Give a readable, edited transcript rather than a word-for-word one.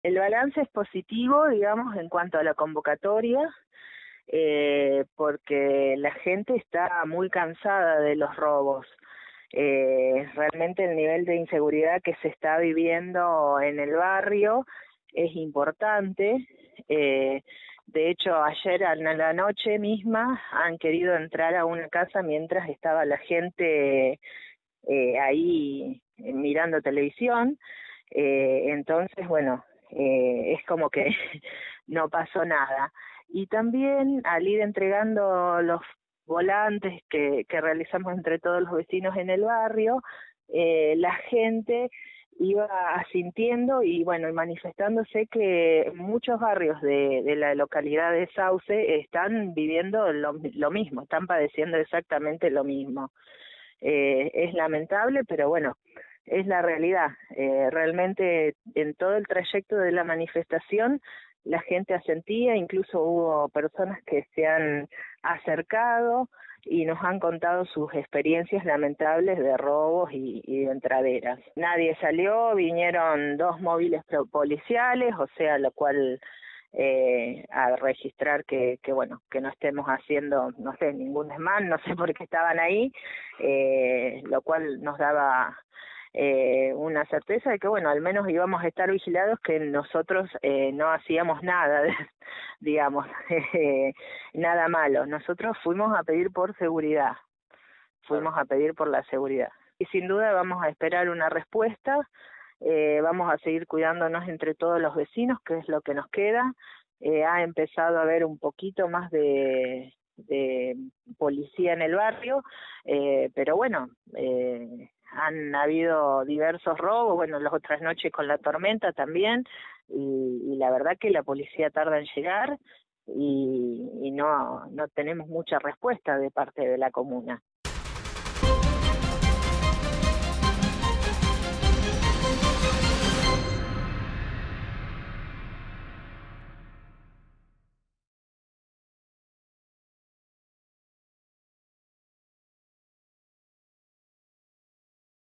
El balance es positivo, digamos, en cuanto a la convocatoria, porque la gente está muy cansada de los robos. Realmente el nivel de inseguridad que se está viviendo en el barrio es importante. De hecho, ayer a la noche misma han querido entrar a una casa mientras estaba la gente ahí mirando televisión. Entonces, bueno, es como que no pasó nada. Y también al ir entregando los volantes que realizamos entre todos los vecinos en el barrio, la gente iba asintiendo y bueno, y manifestándose que muchos barrios de la localidad de Sauce están viviendo lo mismo, están padeciendo exactamente lo mismo. Es lamentable, pero bueno, es la realidad. Realmente en todo el trayecto de la manifestación la gente asentía, incluso hubo personas que se han acercado y nos han contado sus experiencias lamentables de robos y de entraderas. Nadie salió, vinieron 2 móviles policiales, o sea, lo cual a registrar que bueno, que no estemos haciendo, no sé, ningún desmán, no sé por qué estaban ahí, lo cual nos daba una certeza de que bueno, al menos íbamos a estar vigilados, que nosotros no hacíamos nada, digamos, nada malo. Nosotros fuimos a pedir por seguridad, fuimos a pedir por la seguridad. Y sin duda vamos a esperar una respuesta, vamos a seguir cuidándonos entre todos los vecinos, que es lo que nos queda. Ha empezado a haber un poquito más de policía en el barrio, pero bueno, han habido diversos robos, bueno, las otras noches con la tormenta también, y la verdad que la policía tarda en llegar y no tenemos mucha respuesta de parte de la comuna.